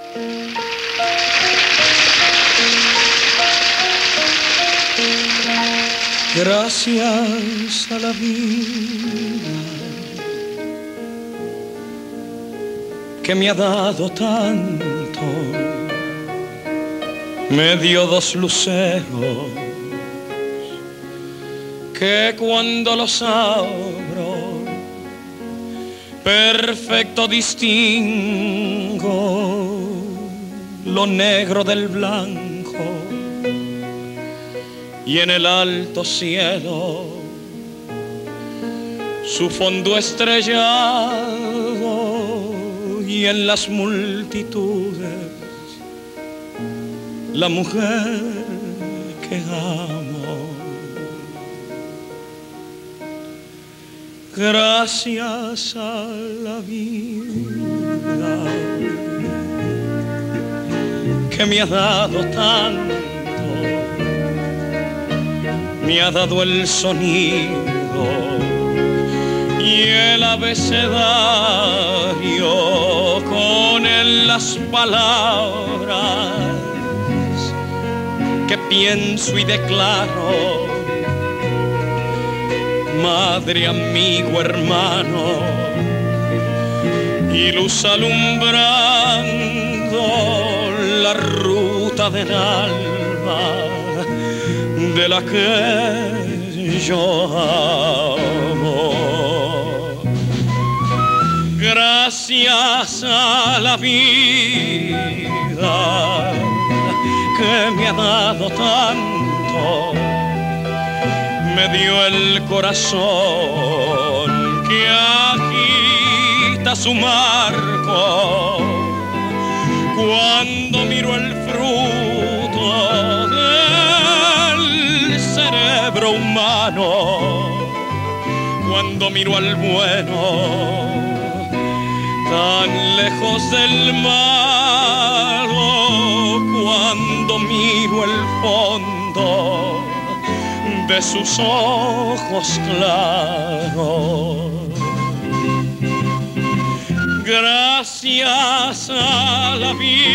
Gracias a la vida que me ha dado tanto, me dio dos luceros que cuando los abro perfecto distingo lo negro del blanco. Y en el alto cielo su fondo estrellado, y en las multitudes la mujer que amo. Gracias a la vida que me ha dado tanto, me ha dado el sonido y el abecedario, con él las palabras que pienso y declaro. Madre, amigo, hermano, y luz alumbrando la ruta del alma de la que yo amo. Gracias a la vida que me ha dado tanto, me dio el corazón que agita su marco cuando miro el fruto del cerebro humano, cuando miro al bueno tan lejos del malo, cuando miro el fondo de sus ojos claros. Gracias a la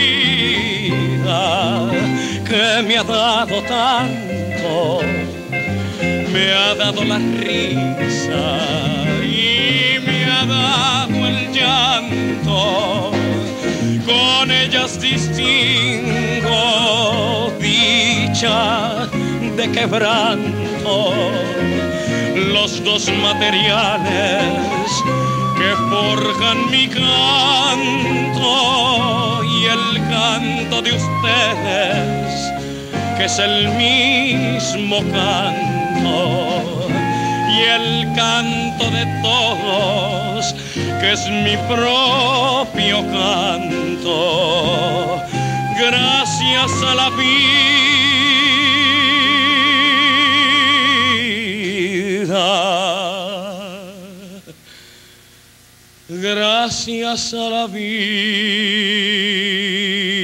vida que me ha dado tanto, me ha dado la risa y me ha dado el llanto. Con ellas distingo dicha de quebranto, los dos materiales que forjan mi canto, y el canto de ustedes que es el mismo canto, y el canto de todos que es mi propio canto. Gracias a la vida, gracias a la vida.